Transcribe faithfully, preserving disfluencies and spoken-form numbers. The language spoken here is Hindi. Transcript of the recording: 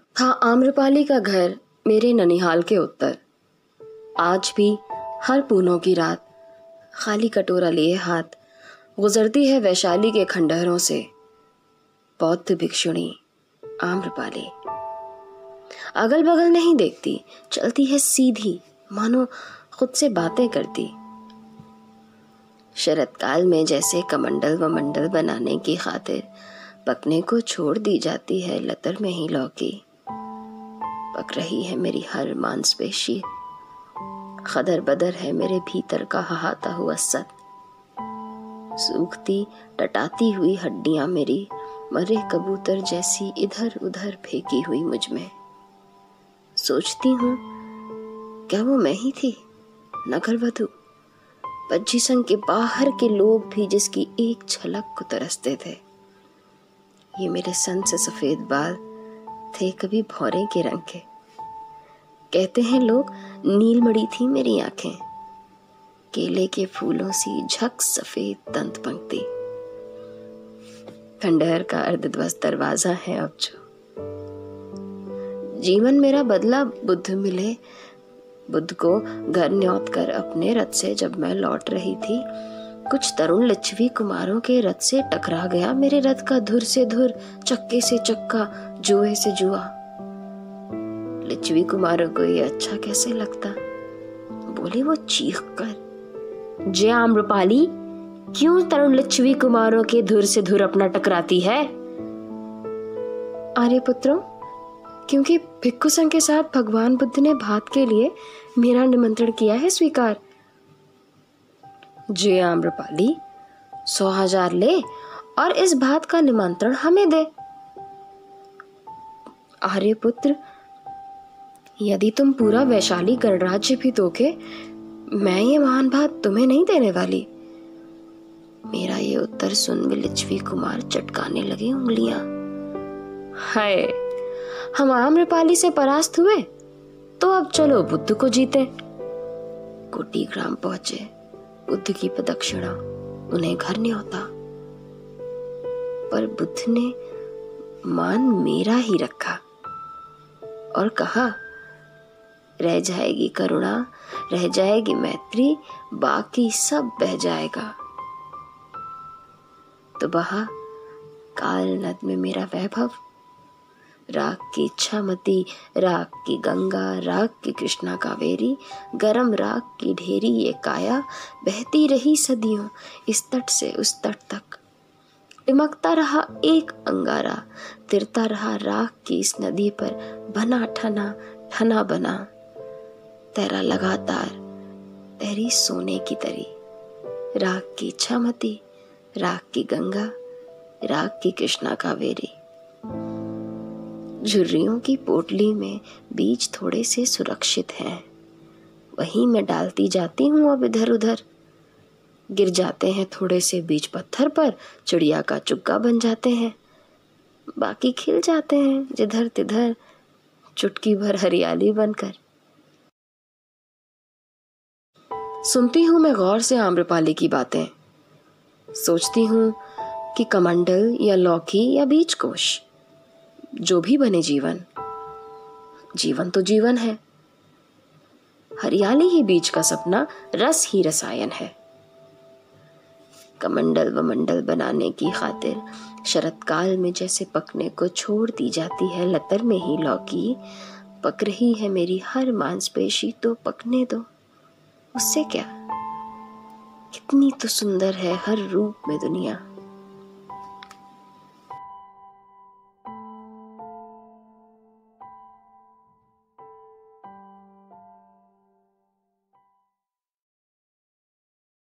था आम्रपाली का घर मेरे ननिहाल के उत्तर। आज भी हर पूनों की रात खाली कटोरा लिए हाथ गुजरती है वैशाली के खंडहरों से बौद्ध भिक्षुणी आम्रपाली। अगल बगल नहीं देखती, चलती है सीधी, मानो खुद से बातें करती। शरत काल में जैसे कमंडल व मंडल बनाने की खातिर पकने को छोड़ दी जाती है लतर में ही लौकी। पक रही है मेरी हर मांसपेशी, खदर बदर है मेरे भीतर का हहाता हुआ सत। सूखती टटाती हुई हड्डियां मेरी मरे कबूतर जैसी इधर उधर फेंकी हुई मुझ में। सोचती हूँ क्या वो मैं ही थी, नगर वधू, पज्जी संग के बाहर के लोग भी जिसकी एक झलक को तरसते थे। ये मेरे सन से सफेद बाल थे कभी भौरे के रंग के। कहते हैं लोग नीलमणि थी मेरी आंखें, केले के फूलों सी झक सफेद दंत पंक्ति। खंडहर का अर्धध्वस्त दरवाजा है अब जो। जीवन मेरा बदला बुद्ध मिले, बुद्ध को घर न्योत कर अपने रथ से जब मैं लौट रही थी, कुछ तरुण लिच्छवी कुमारों के रथ से टकरा गया मेरे रथ का धुर से धुर, चक्के से चक्का, जुए से जुआ। लिच्छवी कुमारों को ये अच्छा कैसे लगता, बोले वो चीख कर, जे आम्रपाली, क्यों तरुण लिच्छवी कुमारों के धुर से धुर अपना टकराती है? आर्य पुत्रों, क्योंकि भिक्खु संघ के साथ भगवान बुद्ध ने भात के लिए मेरा निमंत्रण किया है स्वीकार। जे आम्रपाली, सौ हजार ले और इस भात का निमंत्रण हमें दे। आर्यपुत्र, यदि तुम पूरा वैशाली गणराज्य भी दोगे, मैं ये महान भात तुम्हें नहीं देने वाली। मेरा ये उत्तर सुन लिच्छवी कुमार चटकाने लगे उंगलियां। हाय, हम आम्रपाली से परास्त हुए तो अब चलो बुद्ध को जीते। कोटी ग्राम पहुंचे, बुद्ध की प्रदक्षिणा, उन्हें घर नहीं होता, पर बुद्ध ने मान मेरा ही रखा और कहा, रह जाएगी करुणा, रह जाएगी मैत्री, बाकी सब बह जाएगा। तो बहा काल नद में मेरा वैभव, राग की इच्छामती, राग की गंगा, राग की कृष्णा कावेरी, गरम राग की ढेरी ये काया, बहती रही सदियों इस तट से उस तट तक। टिमकता रहा एक अंगारा, तिरता रहा राग की इस नदी पर, बना ठना ठना बना, तैरा लगातार तैरी सोने की तरी। राग की इच्छामती, राग की गंगा, राग की कृष्णा कावेरी। झुर्रियों की पोटली में बीज थोड़े से सुरक्षित हैं, वहीं मैं डालती जाती हूँ अब इधर उधर। गिर जाते हैं थोड़े से बीज पत्थर पर, चिड़िया का चुग्गा बन जाते हैं, बाकी खिल जाते हैं जिधर तिधर चुटकी भर हरियाली बनकर। सुनती हूँ मैं गौर से आम्रपाली की बातें, सोचती हूँ कि कमंडल या लौकी या बीजकोश, जो भी बने जीवन, जीवन तो जीवन है। हरियाली ही बीज का सपना, रस ही रसायन है। कमंडल व मंडल बनाने की खातिर शरत काल में जैसे पकने को छोड़ दी जाती है लतर में ही लौकी, पक रही है मेरी हर मांसपेशी, तो पकने दो, उससे क्या। कितनी तो सुंदर है हर रूप में दुनिया।